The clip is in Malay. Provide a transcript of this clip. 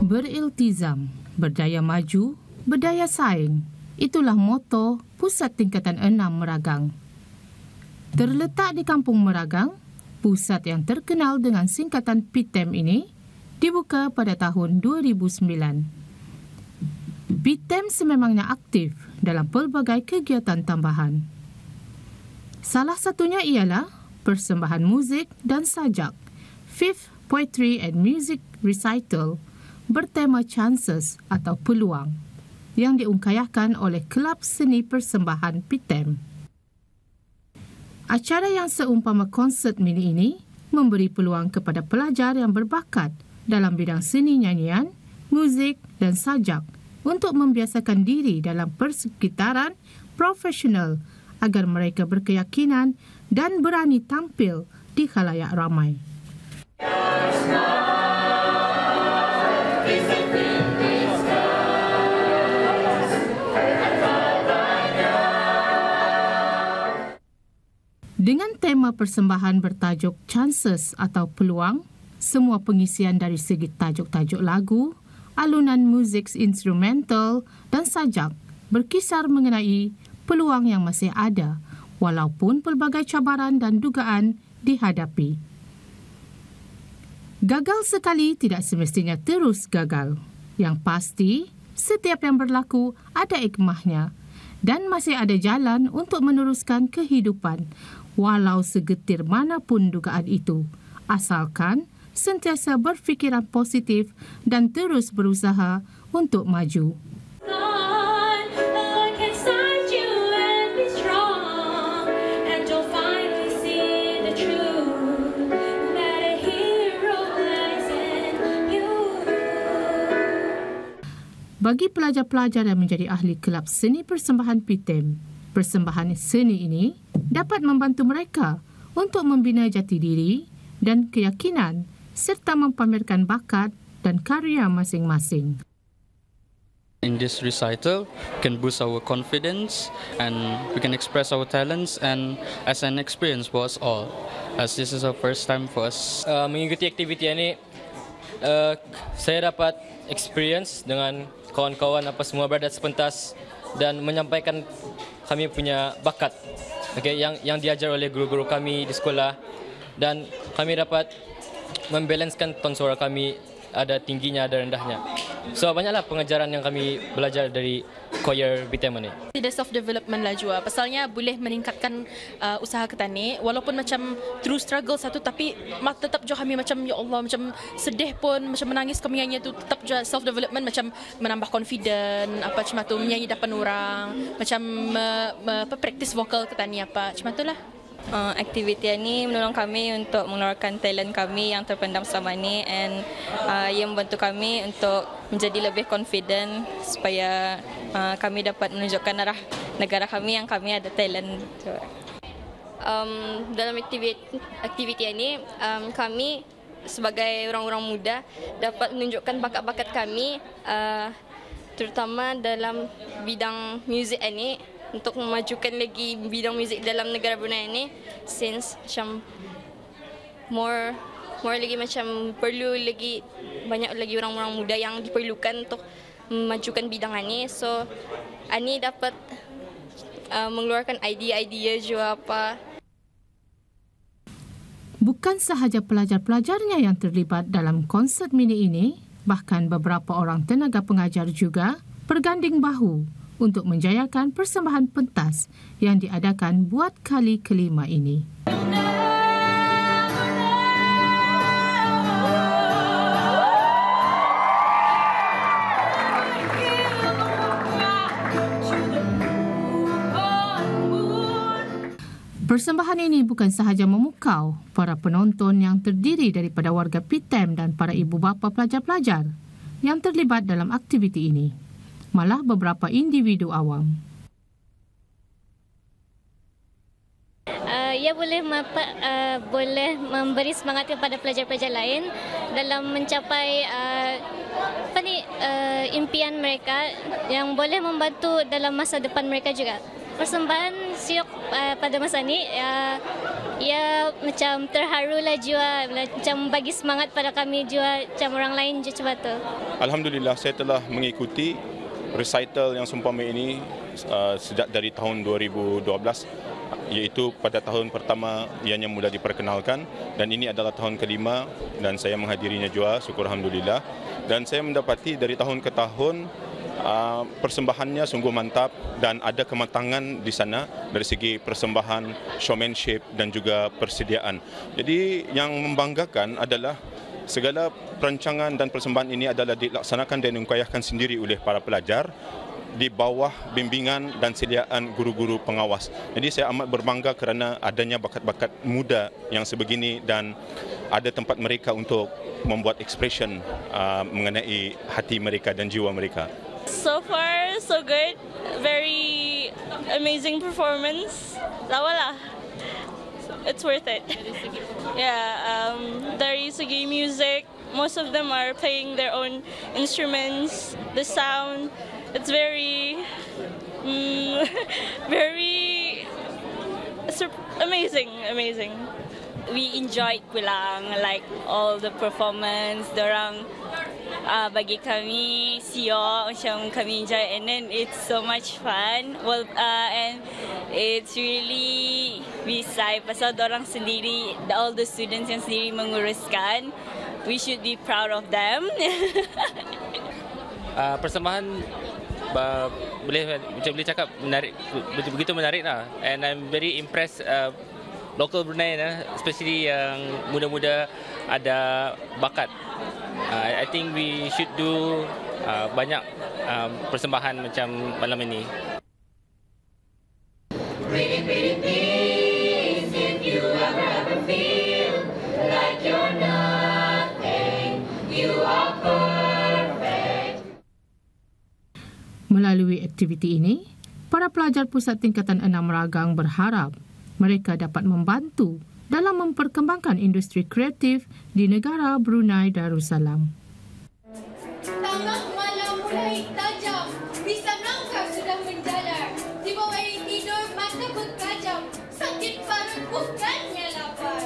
Beriltizam, berdaya maju, berdaya saing. Itulah moto Pusat Tingkatan 6 Meragang. Terletak di Kampung Meragang, pusat yang terkenal dengan singkatan PTEM ini dibuka pada tahun 2009. PTEM sememangnya aktif dalam pelbagai kegiatan tambahan. Salah satunya ialah persembahan muzik dan sajak, Fifth Poetry and Music Recital bertema Chances atau Peluang yang diungkayahkan oleh Kelab Seni Persembahan PTEM. Acara yang seumpama konsert mini ini memberi peluang kepada pelajar yang berbakat dalam bidang seni nyanyian, muzik dan sajak untuk membiasakan diri dalam persekitaran profesional agar mereka berkeyakinan dan berani tampil di khalayak ramai. Dengan tema persembahan bertajuk Chances atau Peluang, semua pengisian dari segi tajuk-tajuk lagu, alunan muzik instrumental dan sajak berkisar mengenai peluang yang masih ada walaupun pelbagai cabaran dan dugaan dihadapi. Gagal sekali tidak semestinya terus gagal. Yang pasti, setiap yang berlaku ada hikmahnya dan masih ada jalan untuk meneruskan kehidupan walau segetir manapun dugaan itu, asalkan sentiasa berfikiran positif dan terus berusaha untuk maju. Bagi pelajar-pelajar yang menjadi ahli Kelab Seni Persembahan PTEM, persembahan seni ini dapat membantu mereka untuk membina jati diri dan keyakinan serta mempamerkan bakat dan karya masing-masing. In this recital, we can boost our confidence and we can express our talents and as an experience for us all, as this is our first time for us. Mengikuti aktiviti ini, saya dapat experience dengan kawan-kawan apa semua berada sepentas dan menyampaikan kami punya bakat, yang diajar oleh guru-guru kami di sekolah, dan kami dapat membalanskan ton suara kami, ada tingginya, ada rendahnya. So banyaklah pengajaran yang kami belajar dari choir BTEM ini. Ada self-development lah juga. Pasalnya boleh meningkatkan usaha kita ni. Walaupun macam through struggle satu, tapi tetap juga kami macam, ya Allah, macam sedih pun, macam menangis kami nyanyi tu, tetap juga self-development, macam menambah confident, apa macam tu, menyanyi depan orang, macam practice vokal kita ni apa, macam tu lah. Aktiviti ini menolong kami untuk mengeluarkan talent kami yang terpendam selama ini, and ia membantu kami untuk menjadi lebih confident supaya kami dapat menunjukkan arah negara kami yang kami ada talent. Dalam aktiviti ini kami sebagai orang-orang muda dapat menunjukkan bakat-bakat kami, terutama dalam bidang muzik ini, untuk memajukan lagi bidang muzik dalam negara Brunei ini, since macam more lagi macam perlu lagi banyak lagi orang-orang muda yang diperlukan untuk memajukan bidang ini. So Ani dapat mengeluarkan idea-idea juga apa. Bukan sahaja pelajar-pelajarnya yang terlibat dalam konsert mini ini, bahkan beberapa orang tenaga pengajar juga berganding bahu untuk menjayakan persembahan pentas yang diadakan buat kali kelima ini. Persembahan ini bukan sahaja memukau para penonton yang terdiri daripada warga PTEM dan para ibu bapa pelajar-pelajar yang terlibat dalam aktiviti ini, malah beberapa individu awam. Ia boleh memberi semangat kepada pelajar-pelajar lain dalam mencapai impian mereka yang boleh membantu dalam masa depan mereka juga. Persembahan siok pada masa ini Ya, macam terharulah jua. Macam bagi semangat pada kami jua. Macam orang lain je macam tu. Alhamdulillah, saya telah mengikuti recital yang seumpama ini sejak dari tahun 2012, iaitu pada tahun pertama ianya mula diperkenalkan, dan ini adalah tahun kelima dan saya menghadirinya jua, syukur Alhamdulillah. Dan saya mendapati dari tahun ke tahun persembahannya sungguh mantap dan ada kematangan di sana dari segi persembahan, showmanship dan juga persediaan. Jadi yang membanggakan adalah segala perancangan dan persembahan ini adalah dilaksanakan dan diupayakan sendiri oleh para pelajar di bawah bimbingan dan sediaan guru-guru pengawas. Jadi saya amat berbangga kerana adanya bakat-bakat muda yang sebegini dan ada tempat mereka untuk membuat expression mengenai hati mereka dan jiwa mereka. So far, so good. Very amazing performance. Lawa lah. It's worth it. Yeah, dari segi music, most of them are playing their own instruments. The sound, it's very amazing. We enjoyed pulang, like all the performance. Dorang bagi kami siok macam kami enjoy, and then it's so much fun. Well, and it's really bisa pasal dorang sendiri, all the students yang sendiri menguruskan. We should be proud of them. Persembahan boleh cakap menarik, begitu menarik lah, and I'm very impressed. Local Brunei, especially yang muda-muda ada bakat. I think we should do banyak persembahan macam malam ini. Melalui aktiviti ini, para pelajar Pusat Tingkatan 6 Ragang berharap mereka dapat membantu dalam memperkembangkan industri kreatif di negara Brunei Darussalam. Tengah malam mulai tajam, bisa nangka sudah menjalar. Di bawah air tidur mata berkajam, sakit perut bukannya lapar.